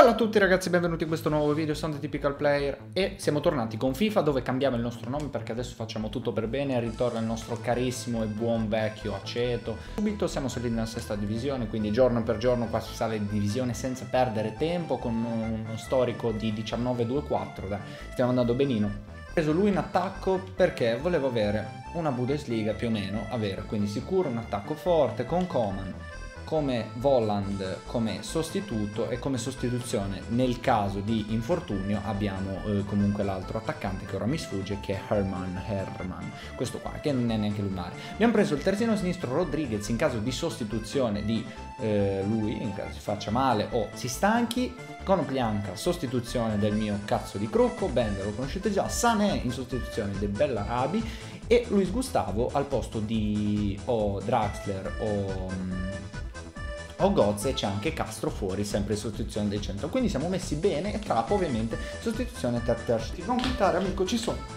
Bella a tutti ragazzi, benvenuti in questo nuovo video, sono The Typical Player e siamo tornati con FIFA dove cambiamo il nostro nome perché adesso facciamo tutto per bene e ritorna il nostro carissimo e buon vecchio aceto. Subito siamo saliti nella sesta divisione, quindi giorno per giorno qua si sale di divisione senza perdere tempo con uno storico di 19-2-4, dai, stiamo andando benino. Ho preso lui in attacco perché volevo avere una Bundesliga più o meno, quindi sicuro un attacco forte con Coman come Volland come sostituto e come sostituzione nel caso di infortunio abbiamo comunque l'altro attaccante che ora mi sfugge, che è Herman, questo qua che non è neanche lunare. Abbiamo preso il terzino sinistro Rodriguez in caso di sostituzione di lui, in caso si faccia male o si stanchi. Konoplyanka, sostituzione del mio cazzo di Crocco, Bender lo conoscete già, Sané in sostituzione del Bellarabi e Luis Gustavo al posto di Draxler o Gozze, e c'è anche Castro fuori, sempre in sostituzione del centro. Quindi siamo messi bene e Trapp ovviamente sostituzione Ter. Non quittare amico, ci sono,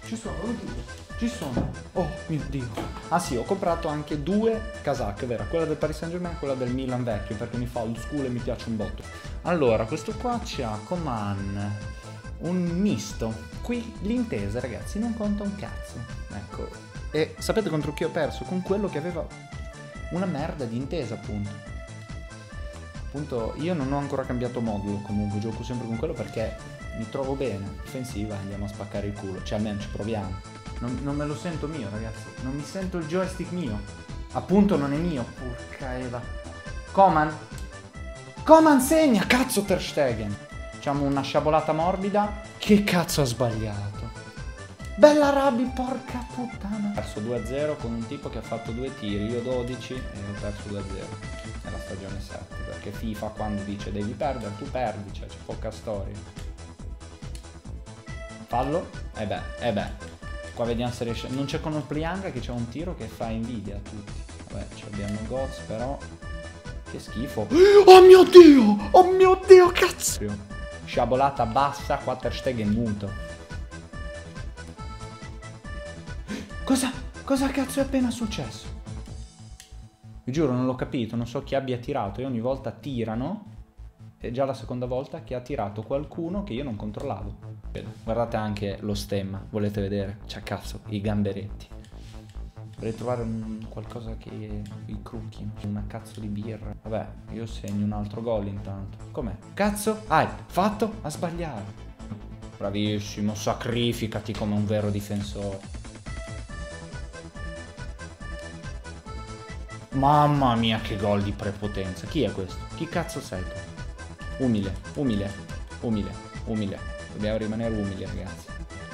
oh mio dio. Ah sì, ho comprato anche due casacche, vera, quella del Paris Saint-Germain e quella del Milan vecchio, perché mi fa old school e mi piace un botto. Allora, questo qua c'ha Coman un misto. Qui l'intesa ragazzi non conta un cazzo, ecco. E sapete contro chi ho perso? Con quello che aveva una merda di intesa, appunto. Io non ho ancora cambiato modulo, comunque gioco sempre con quello perché mi trovo bene. Offensiva, andiamo a spaccare il culo, cioè almeno ci proviamo. Non me lo sento mio ragazzi, non mi sento il joystick mio, appunto non è mio, porca Eva. Coman segna, cazzo Ter Stegen. Facciamo una sciabolata morbida, che cazzo ha sbagliato. Bellarabi, porca puttana. Ho perso 2-0 con un tipo che ha fatto 2 tiri, io 12 e ho perso 2-0 nella stagione 7, perché FIFA quando dice devi perdere, tu perdi, cioè c'è poca storia. Fallo? Beh, qua vediamo se riesce. Non c'è Konoplyanka che c'è un tiro che fa invidia a tutti. Vabbè, abbiamo Goz però. Che schifo. Oh mio dio, cazzo. Sciabolata bassa, qua Ter Stegen muto. Cosa cazzo è appena successo? Vi giuro non l'ho capito, non so chi abbia tirato e ogni volta tirano. È già la seconda volta che ha tirato qualcuno che io non controllavo. Guardate anche lo stemma, volete vedere? C'ha cazzo, i gamberetti. Vorrei trovare qualcosa che i crucchi, una cazzo di birra. Vabbè, io segno un altro gol intanto. Com'è? Cazzo? Fatto a sbagliare. Bravissimo, sacrificati come un vero difensore. Mamma mia che gol di prepotenza. Chi è questo? Chi cazzo sei tu? Umile. Dobbiamo rimanere umili ragazzi.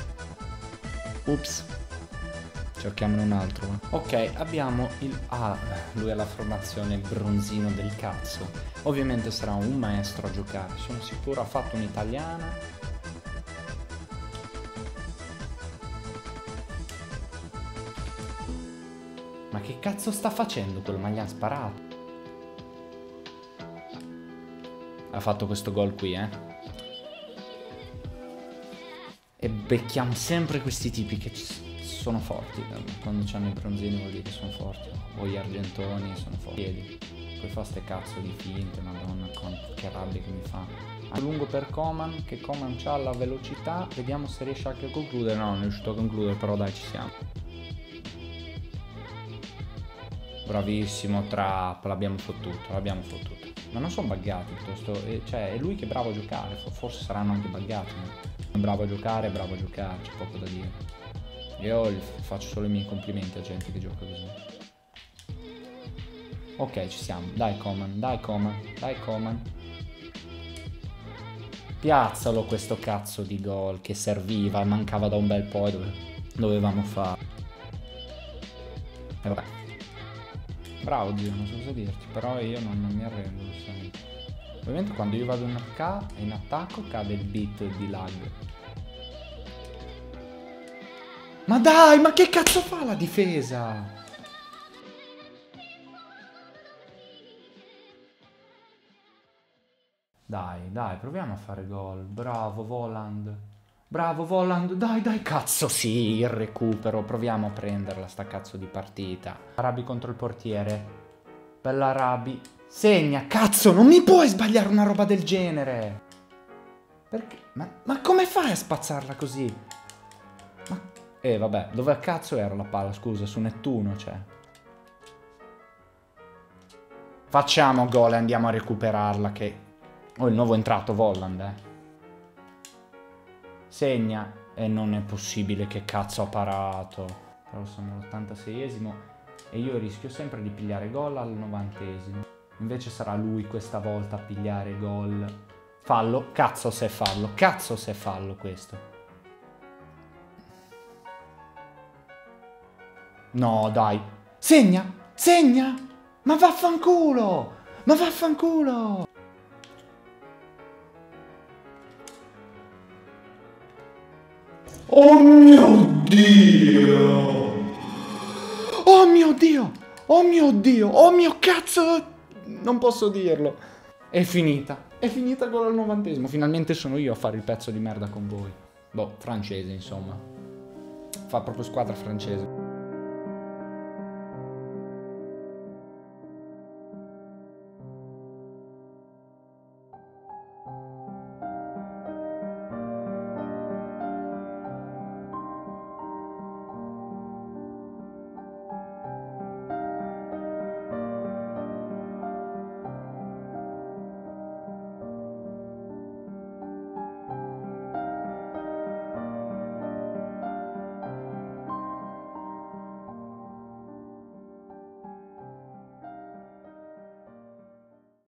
Ups. Cerchiamone un altro. Ok, abbiamo il... lui ha la formazione bronzino del cazzo. Ovviamente sarà un maestro a giocare. Sono sicuro ha fatto un'italiana. Ma che cazzo sta facendo quello? Ma gli ha sparato. Ha fatto questo gol qui, E becchiamo sempre questi tipi che sono forti. Quando c'hanno i bronzini vuol dire che sono forti. O gli argentoni sono forti. Poi fa ste cazzo di finte, madonna, che rabbia che mi fa. A lungo per Coman, che Coman c'ha la velocità. Vediamo se riesce anche a concludere. No, non è riuscito a concludere, però dai, ci siamo. Bravissimo Trapp, l'abbiamo fottuto. Ma non sono buggati piuttosto, cioè è lui che è bravo a giocare, forse saranno anche buggati. È bravo a giocare, c'è poco da dire. Io faccio solo i miei complimenti a gente che gioca così. Ok, ci siamo, dai Coman. Piazzalo questo cazzo di gol che serviva, mancava da un bel po' e dovevamo fare. E vabbè. Bravo Dio, non so cosa dirti, però io non mi arrendo, lo sai. Ovviamente quando io vado in attacco cade il beat di lag. Ma dai, ma che cazzo fa la difesa? Dai, proviamo a fare gol. Bravo Volland, dai, cazzo sì, il recupero, proviamo a prenderla sta cazzo di partita. Arabi contro il portiere. Bella Arabi. Segna, cazzo, non mi puoi sbagliare una roba del genere. Perché? Ma come fai a spazzarla così? Ma... vabbè, dove cazzo era la palla, scusa? Su Nettuno, cioè. Facciamo gol e andiamo a recuperarla che... Oh, il nuovo entrato, Volland, Segna. E non è possibile, che cazzo ha parato. Però sono all'86esimo e io rischio sempre di pigliare gol al 90esimo. Invece sarà lui questa volta a pigliare gol. Fallo, cazzo se è fallo questo. No, dai. Segna, segna! Ma vaffanculo! Ma vaffanculo! Oh mio Dio! Oh mio Dio! Oh mio Dio! Oh mio cazzo! Non posso dirlo. È finita gol al 90esimo. Finalmente sono io a fare il pezzo di merda con voi. Boh, francese insomma. Fa proprio squadra francese.